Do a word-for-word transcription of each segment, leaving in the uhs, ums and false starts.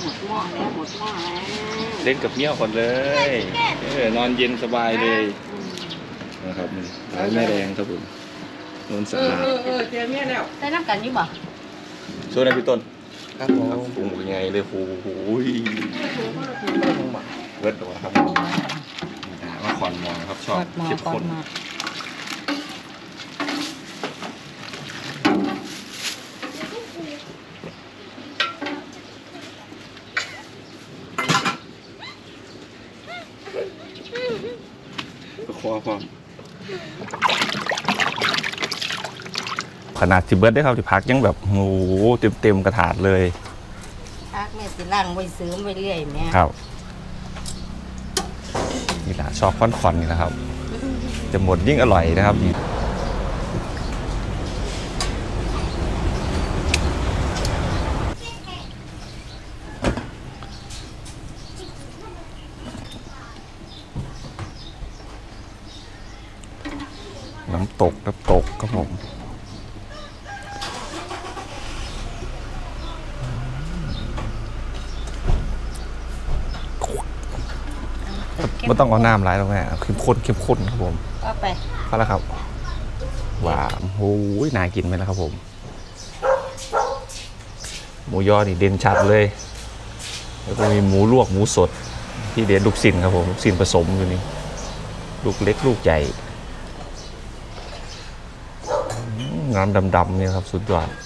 หมดหม้อแล้วหมดหม้อแล้วเล่นกับเมี่ยวก่อนเลยเออนอนเย็นสบายเลยนะครับนี่ร้านแม่แดงครับผมนนสะอาดเออเออเจอเมียแล้วได้น้ำกันอยู่บ่ช่วยนะพี่ต้นครับผมปรุงยังไงเลยโอ้โหเลิศตัวครับว่าขอนมองครับชอบเข้มข้นคอความขนาดสิบเบิร์ดได้ครับที่พักยังแบบโอ้โหเต็มเต็มกระถาดเลยพักแม่สิล่างไว้ซื้อไว้เรื่อยแม่ครับนี่แหละชอบค่อนๆนี่นะครับจะหมดยิ่งอร่อยนะครับนี่น้ำตกน้ำตกครับผมไม่ต้องเอาน้ำร้ายแล้วแม่เข้มข้นเข้มข้นครับผมก็ไปพอแล้วครับว้าวโอ้ยน่ากินไหมล่ะครับผมหมูยอนี่เด่นชัดเลยแล้วก็มีหมูลวกหมูสดที่เด็ดลูกชิ้นครับผมลูกชิ้นผสมอยู่นี่ลูกเล็กลูกใหญ่น้ำดำๆนี่ครับสุดยอด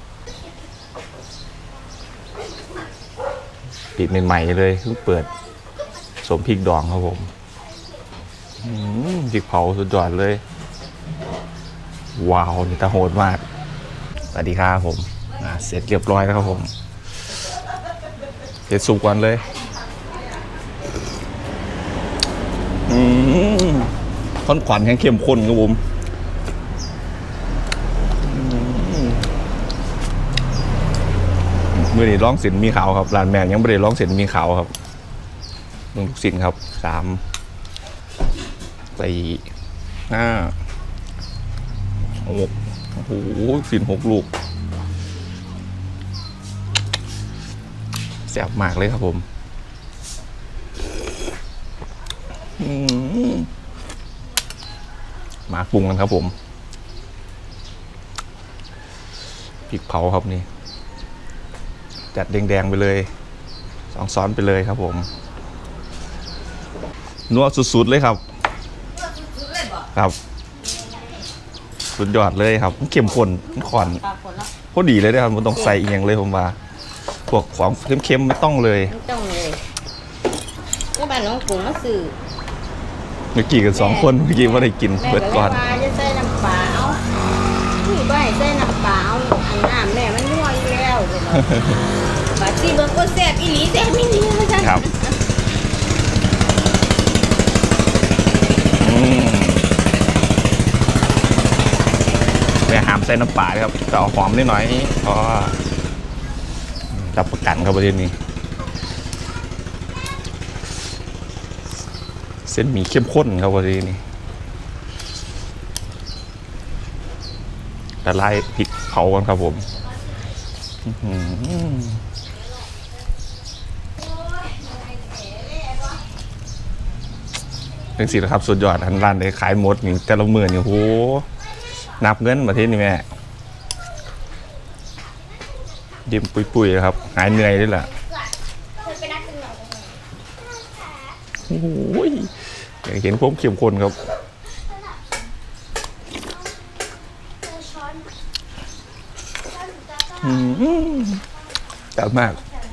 ปิดใหม่ๆเลยเพิ่งเปิดสมพริกดองครับผมพริกเผาสุดยอดเลยว้าวนี่ตาโหดมากสวัสดีครับผมเสร็จเรียบร้อยแล้วครับผมเสร็จสุกก่อนเลยข้นขวัญแข็งเข้มข้นครับผมมือนี้ร้องสินมีขาวครับร้านแมนยังไม่ได้ร้องสินมีขาวครับลงทุกสินครับสามสี่ห้าหกโอ้โหสินหกลูกแซ่บมากเลยครับผมมาปรุงกันครับผมพริกเผาครับนี่จัดแดงๆไปเลยสองซ้อนไปเลยครับผมนัวสุดๆเลยครับครับสุดยอดเลยครับเข้มข้นขอนพอดีเลยนะครับมันต้องใส่เอียงเลยผมว่าพวกของเค็มๆไม่ต้องเลยไม่ต้องเลยที่บ้านน้องปู่มาสื่อเมื่อกี้กันสองคนเมื่อกี้ว่าได้กินเบิดก่อนแม่จะใส่น้ำปลาเอาที่บ้านใส่น้ำปลาเอาอันน้ำแม่มันนัวอยู่แล้วเลยบาดที่เบิร์ก็แซ่บอีหลีแซ่บไม่ดีนะจ๊ะครับแม่หามใส่น้ำปลาครับแต่เอาหอมนิดหน่อยเพราะรับประกันครับประเด็นนี้เส้นหมี่เข้มข้นครับประเด็นนี้แต่ไล่พริกเผากันครับผมเป็นสิครับสุดยอดอันร้านได้ขายหมดนี่แต่ละหมื่นนี่โหนับเงินประเทศนี้แม่ดิ่มปุยๆครับหายเหนื่อยด้วยแหละโอ้ยอยากเห็นพวกเข้มข้นครับจัดมาก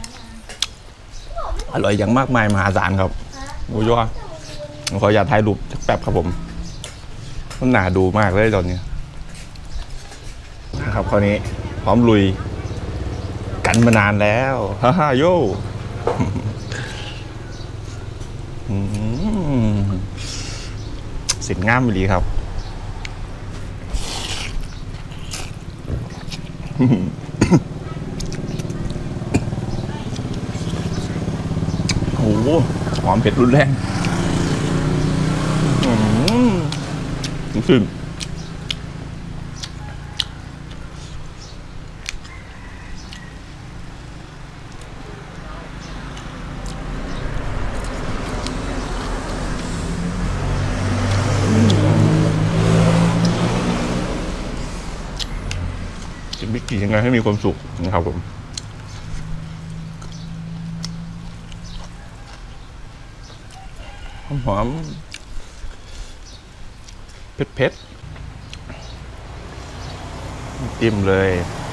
อร่อยอย่างมากมายมหาศาลครับโอ้ยว่าขออยากถ่ายรูปแป๊บครับผมมันหนาดูมากเลยตอนนี้นะครับคราวนี้พร้อมลุยกันมานานแล้วฮ่าฮ่าโย่สินง่ามดีครับโอ้โหหอมเผ็ดรุนแรงขึ้นกินยังไงให้มีความสุขนะครับผมหอมเผ็ดเผ็ดจิ้มเลย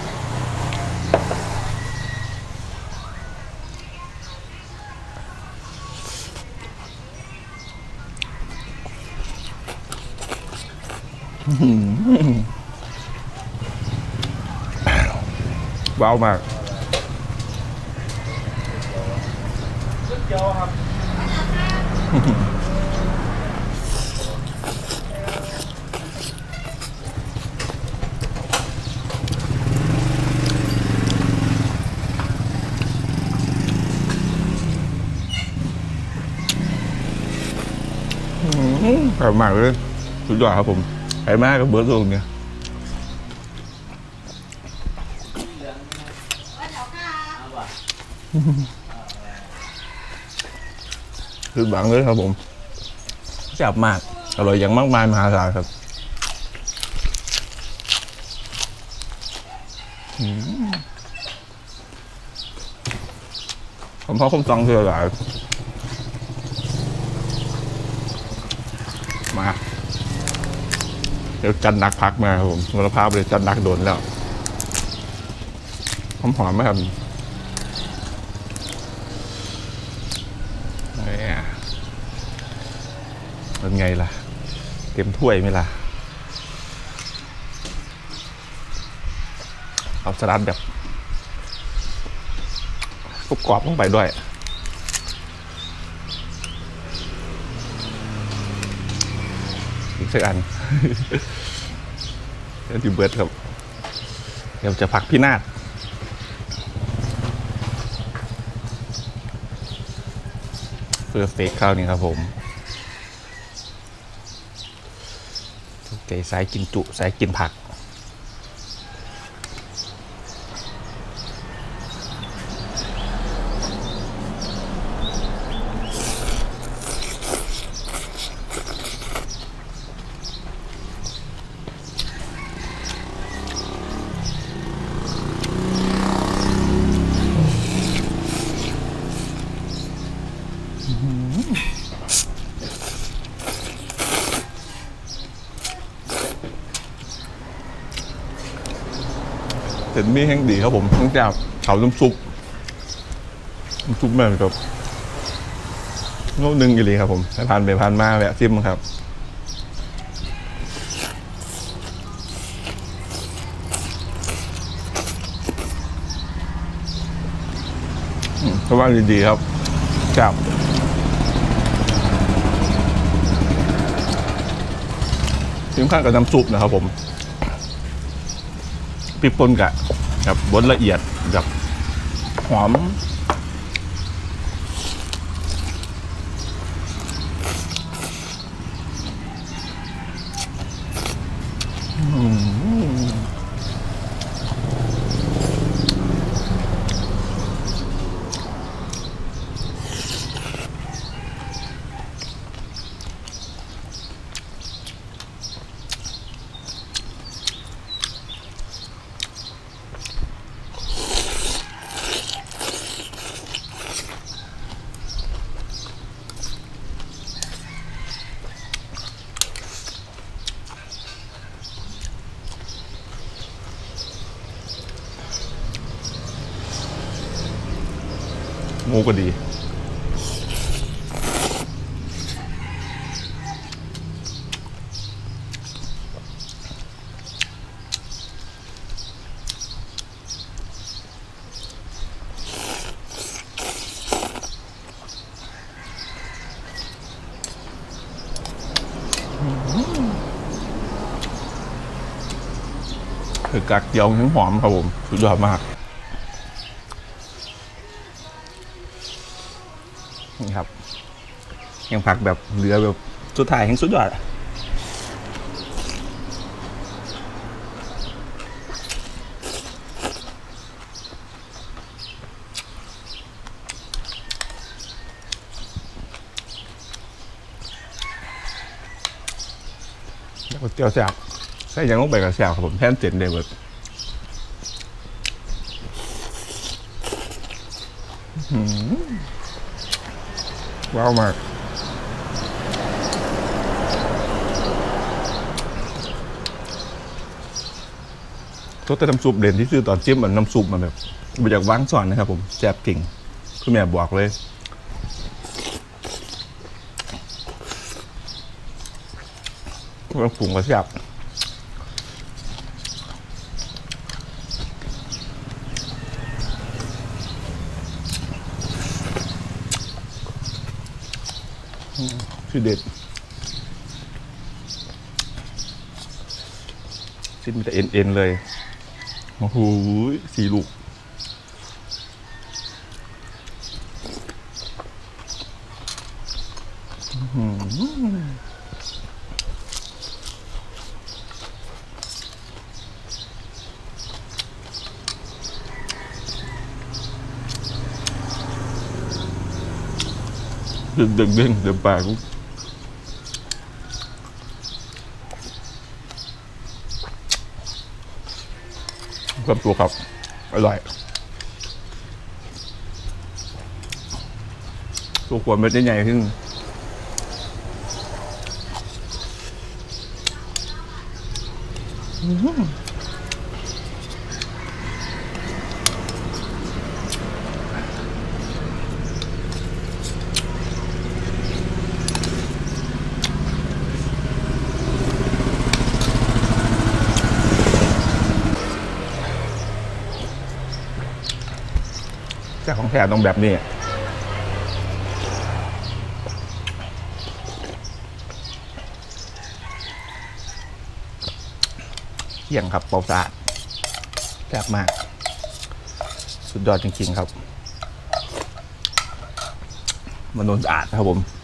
ว้าวมากเจียวครับอร่อยมากเลยสุดยอดครับผมไอ้มากก็เบิร์ดลงเนี่ยคือบังเลยครับผมแซ่บมากอร่อยอย่างมากมายมหาศาลครับผมพ่อคมซองเธอหลายมาเดี๋ยวจันนักพักมาครับผมมรภาพเลยจันนักโดนแล้วหอมหอมไหมครับนี่เป็นไงล่ะเต็มถ้วยไหมล่ะเอาสลัดแบบกรอบๆลงไปด้วยอีกสักอัน เดี๋ยวดิเบิร์ดครับเดี๋ยวจะผักพินาศเพื่อเฟกข้าวนี่ครับผมถูกใจสายกินจุสายกินผักเส้นมี่แห้งดีครับผมตั้งแต่เขาน้ำซุปน้ำซุปแบบกับโน้ตหนึ่งอยู่เลยครับผมให้ผ่านไปผ่านมาแวะซิมครับเพราะว่าดีๆครับจับทิ้งข้างกับน้ำซุปนะครับผมพริกป่นกะแบบบดละเอียดแบบหอมงูก็ดีคือกักเดียวทั้งหอมครับผมสุดยอดมากนี่ครับยังผักแบบเหลือแบบสุดท้ายแห่งสุดยอดแล้วก็เจียวแซ่บใส่ยังลงไปกับแซ่บครับผมแทนเต็นเดวิดว้าวมากก็แต่น้ำซุปเด่นที่ซื้อตอนจิ้มมันน้ำซุปมันแบบมาจากว่างสอนนะครับผมแซ่บเก่งคือแม่บอกเลยว่าปรุงก็แซ่บคือเด็ดชิ้นมันจะเอ็นเอ็นเลยโอ้โหสี่ลูกดึงดึงดึงเดิมปากกูกับตัวครับอร่อยตัวขวดเม็ดใหญ่ๆขึ้นแต่ของแท้ต้องแบบนี้เที่ยงครับเปล่าสะอาดแซ่บมากสุดยอดจริงๆครับมันโดนสะอาดครับผม